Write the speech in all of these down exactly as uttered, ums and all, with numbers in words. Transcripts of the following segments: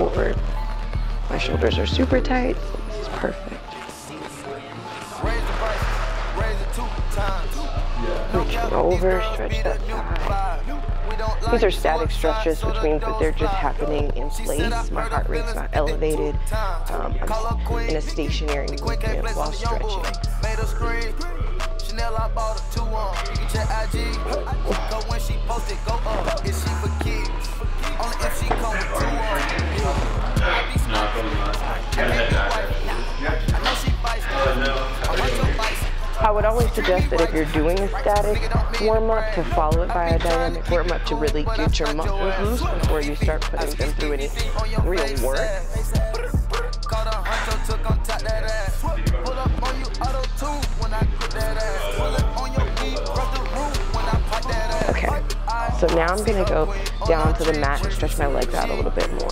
over. My shoulders are super tight, so this is perfect. Reaching over, stretch that thigh. These are static stretches, which means that they're just happening in place. My heart rate's not elevated. Um, I'm in a stationary movement while stretching. I would always suggest that if you're doing a static warm-up, to follow it by a dynamic warm-up to really get your muscles loose before you start putting them through any real work. Okay, so now I'm gonna go down to the mat and stretch my legs out a little bit more.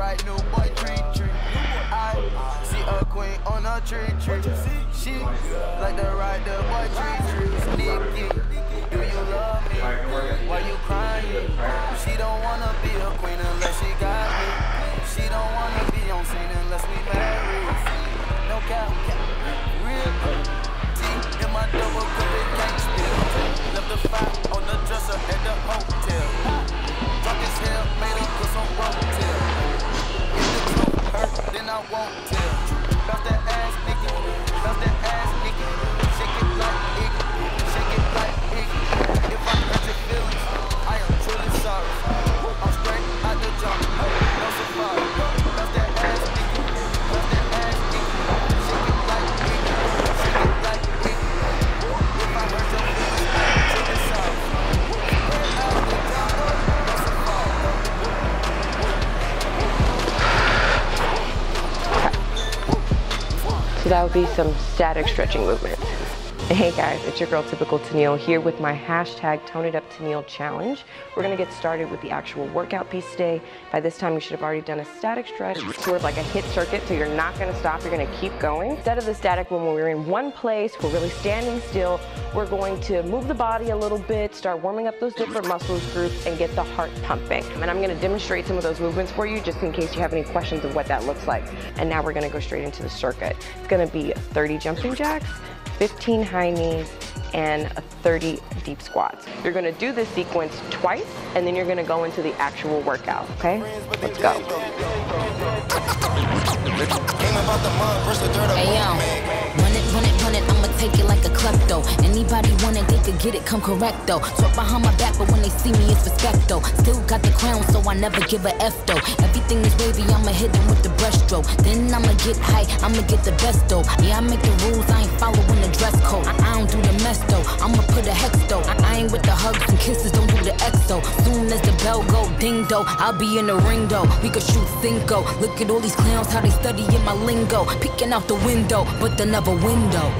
She like the ride the boy tree sneaky. Do you love me? Why you crying? She don't wanna be a queen unless she got me. She don't wanna be on scene unless we married. No cap, real T in my double cup, it can't spill. Left the fire on the dresser at the hotel. Drunk as hell, made her put some rotel. If the truth hurt, then I won't tell. Bounce that ass, nigga. Bounce that ass, nigga. Shake it like Iggy. Shake it like Iggy. If I hurt your feelings, I am truly sorry. I'm straight out the jungle. No safari. Bounce that ass, nigga. Bounce that ass, nigga. Shake it like Iggy. Shake it like Iggy. If I hurt your feelings, I am truly sorry. Straight out the jungle. No safari. So that would be some static stretching movements. Hey guys, it's your girl Typical Tennille here with my hashtag Tone It Up Tennille challenge. We're gonna get started with the actual workout piece today. By this time you should have already done a static stretch, sort of like a hit circuit, so you're not gonna stop, you're gonna keep going. Instead of the static one, when we're in one place, we're really standing still, we're going to move the body a little bit, start warming up those different muscles groups, and get the heart pumping. And I'm gonna demonstrate some of those movements for you, just in case you have any questions of what that looks like. And now we're gonna go straight into the circuit. It's gonna be thirty jumping jacks, fifteen high knees, and thirty deep squats. You're gonna do this sequence twice, and then you're gonna go into the actual workout, okay? Let's go. Hey yo, run it, run it, run it, I'ma take it like a klepto. Anybody want it, they could get it, come correct though. Talk behind my back, but when they see me, it's respect though. Still got the crown, so I never give a F though. Everything is wavy, I'ma hit them with the breaststroke. Then I'ma get high, I'ma get the best though. Yeah, I make the rules, I ain't following the dress code. I, I don't do the mess though, I'ma put a hex though. I, I ain't with the hugs and kisses, don't do the X though. Soon as the bell go ding though, I'll be in the ring though. We could shoot Cinco. Look at all these clowns, how they study in my lingo. Peeking out the window, but they never window.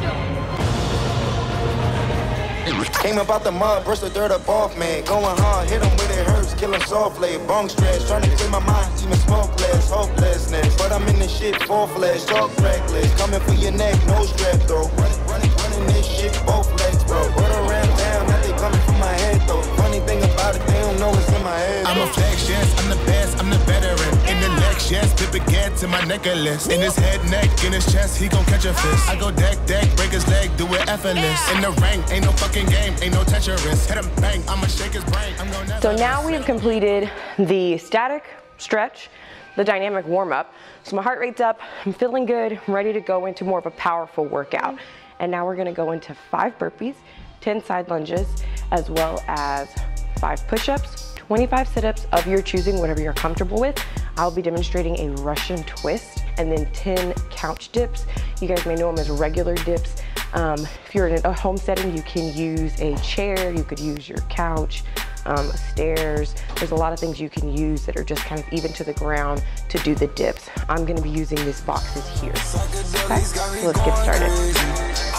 Came up out the mud, brush the dirt up off, man. Going hard, hit him with it hurts, kill him softly. Bong stretch, trying to clear my mind, even smokeless, hopelessness. But I'm in this shit, full flesh, talk reckless. Coming for your neck, no strap though. Running, running, running this shit, both legs, bro. Put around down, now they coming for my head though. Funny thing about it, they don't know it's in my head. I'm a flex, yes, I'm the best, I'm the veteran. In the next, yes, dip a get to my necklace. In his head, neck, in his chest, he gon' catch a fist. I go deck, deck, break his leg, do it effortless. In the rank, ain't no fucking game, ain't no Tetris. Hit him bang, I'ma shake his brain. I'm gonna never. So now we've completed the static stretch, the dynamic warm-up. So my heart rate's up, I'm feeling good, I'm ready to go into more of a powerful workout. And now we're gonna go into five burpees, ten side lunges, as well as five push-ups, twenty-five sit-ups of your choosing, whatever you're comfortable with. I'll be demonstrating a Russian twist, and then ten couch dips. You guys may know them as regular dips. Um, if you're in a home setting, you can use a chair, you could use your couch, um, stairs. There's a lot of things you can use that are just kind of even to the ground to do the dips. I'm gonna be using these boxes here. Okay, so let's get started.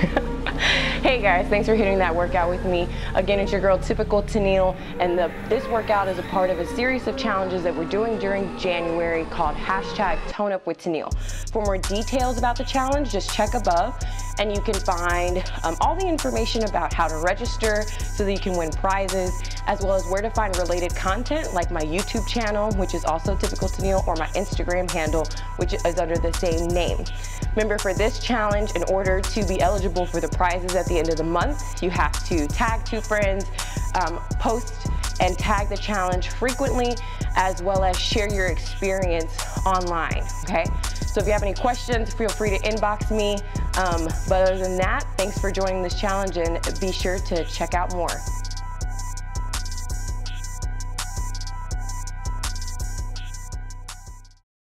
Hey guys, thanks for hitting that workout with me. Again, it's your girl Typical Tennille, and the, this workout is a part of a series of challenges that we're doing during January called hashtag Tone Up with Tennille. For more details about the challenge, just check above, and you can find um, all the information about how to register so that you can win prizes, as well as where to find related content like my YouTube channel, which is also Typical Tennille, or my Instagram handle, which is under the same name. Remember, for this challenge, in order to be eligible for the prizes at the end of the month, you have to tag two friends, um, post and tag the challenge frequently, as well as share your experience online, okay? So if you have any questions, feel free to inbox me. Um, but other than that, thanks for joining this challenge, and be sure to check out more.